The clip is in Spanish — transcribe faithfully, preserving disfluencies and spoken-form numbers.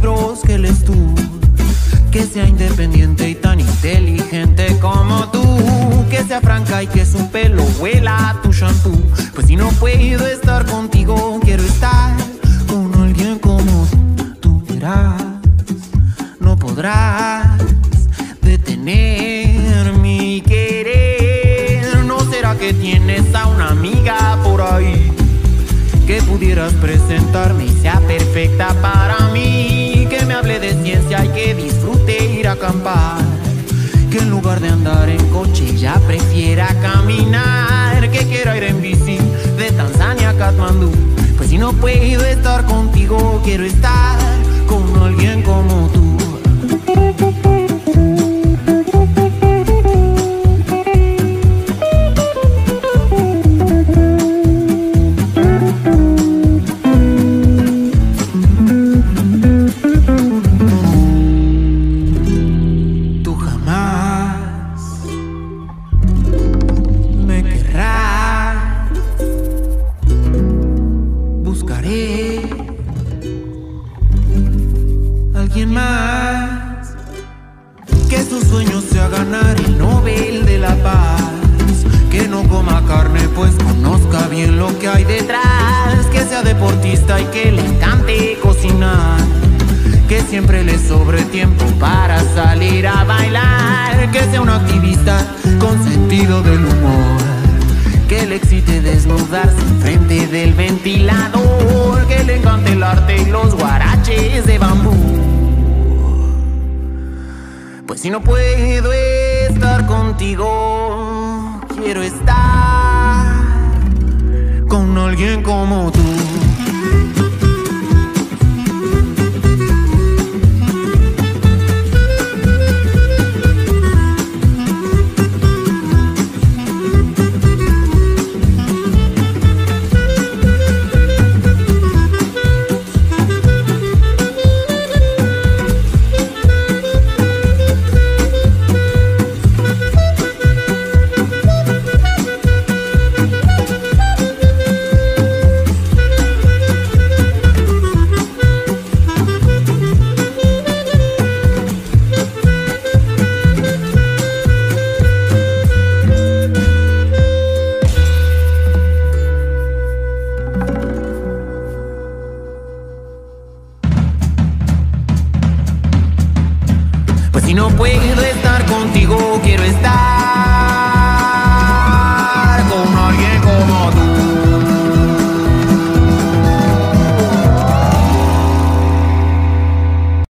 libros que lees tú, que sea independiente y tan inteligente como tú, que sea franca y que su pelo huela a tu shampoo. Pues si no puedo estar contigo, quiero estar con alguien como tú. Verás, no podrás detener mi querer. ¿No será que tienes a una amiga por ahí que pudieras presentarme y sea perfecta para mí? Que me hable de ciencia y que disfrute ir a acampar, que en lugar de andar en coche ya prefiera caminar, que quiera ir en bici de Tanzania a Katmandú. Pues si no puedo estar contigo, quiero estar con alguien como tú. Alguien más que su sueño sea ganar el Nobel de la Paz, que no coma carne pues conozca bien lo que hay detrás, que sea deportista y que le encante cocinar, que siempre le sobre tiempo para salir a bailar, que sea un activista con sentido del humor, que le excite desnudarse enfrente del ventilador, que le encante el arte y los guaraches de bambú. Pues si no puedo estar contigo, quiero estar con alguien como tú. Pues si no puedo estar contigo, quiero estar